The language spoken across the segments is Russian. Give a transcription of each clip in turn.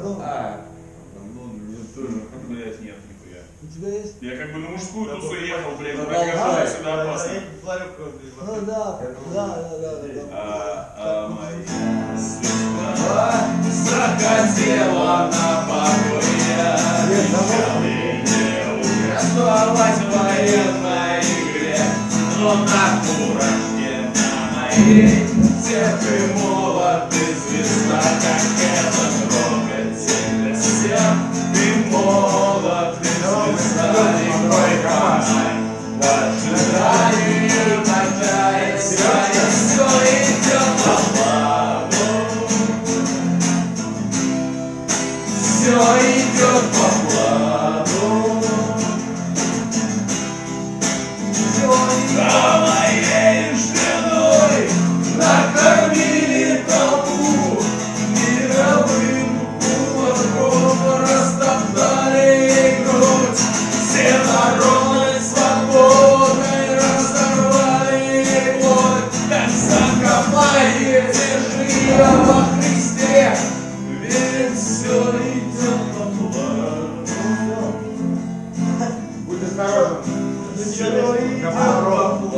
Потом. Ну, мне тоже. Блять, нет, нихуя. У тебя есть? Я как бы на мужскую тусу ехал, блядь, Да, прокажу сюда опасно. Ну да. А моя судьба захотела на покое. Участвовать в военной игре, но на курорте на моей ты молод, ты звезда, как это трогательно всем. Ты молод, ты звезда, и только в ожидании качается, и все идет по плану. Все идет по плану. За моей женой накормили толпу, мировым кулаком растоптали ей грудь, все народной свободой разорвали ей плоть, как закопали держи я во Христе, ведь все идет по плану. Будь осторожен. Все идет по плану.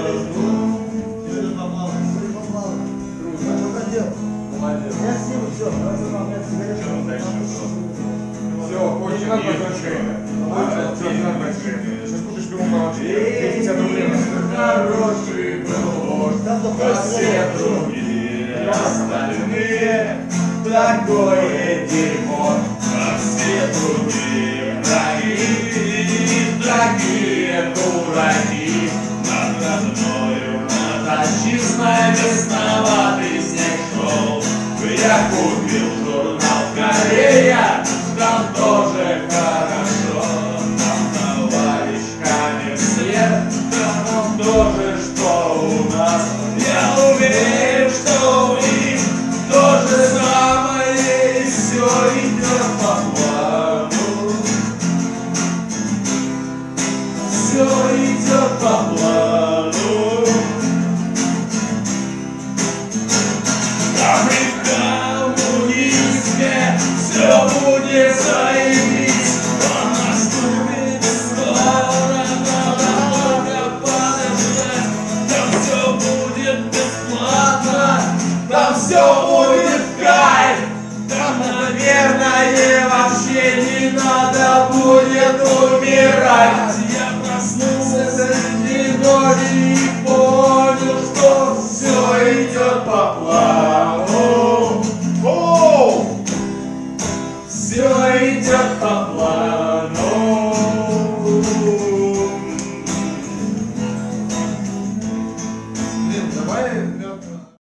Молодец. Я сниму, все, Что дальше? Все, не надо большое. Все, не надо большое. Сейчас будешь пивом получить. 50 рублей. Хороший был вождь, а все другие остальные такое дерьмо, а все другие враги, такие дураки. Над мною, над отчизной весноватый снег шел. Я купил журнал «Корея», там тоже хорошо. Там товарищами все, там тоже, что у нас. Я уверен, что у них то же самое, и все идет по плану. Все идет по плану. Африка, коммунизме, все будет заебись. Он наступит скоро, надо только подождать. Там все будет бесплатно, там все будет в кайф. Там, наверное, вообще не надо будет умирать. Я проснулся среди ночи и понял, что все идет по плану. Все идет по плану. Блин, давай